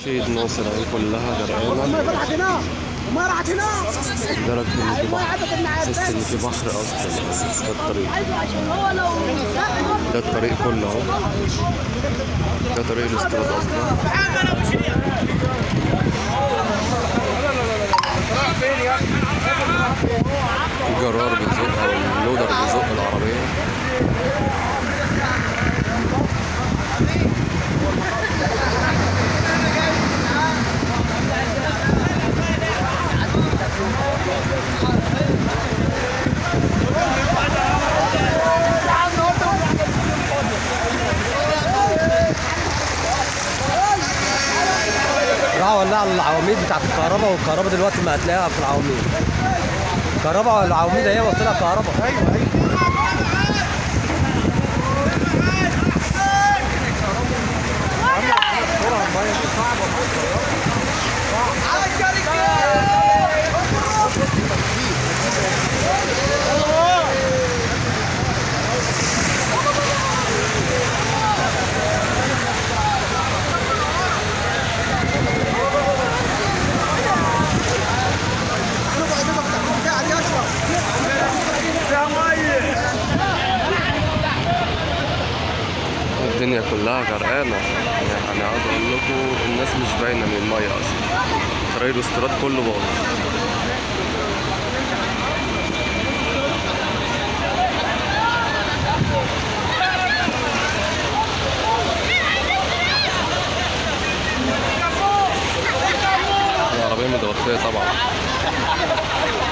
رشيد ناصر اهي كلها غرقانه لدرجه ان في بحر، تحس ان في بحر اصلا. ده الطريق، ده الطريق كله اهو، ده طريق الاستراد اصلا. الجرار بيزق او اللودر بيزق العربيه. راحوا ولعوا العواميد بتاعت الكهرباء، والكهرباء دلوقتي ما هتلاقيها في العواميد. الكهرباء والعواميد هي وصلها كهرباء. ايوه الدنيا كلها غرقانه، يعني عاوز اقول لكم الناس مش باينه من الميه اصلا. طريق الاستراد كله باظ. العربيه متغطيه طبعا.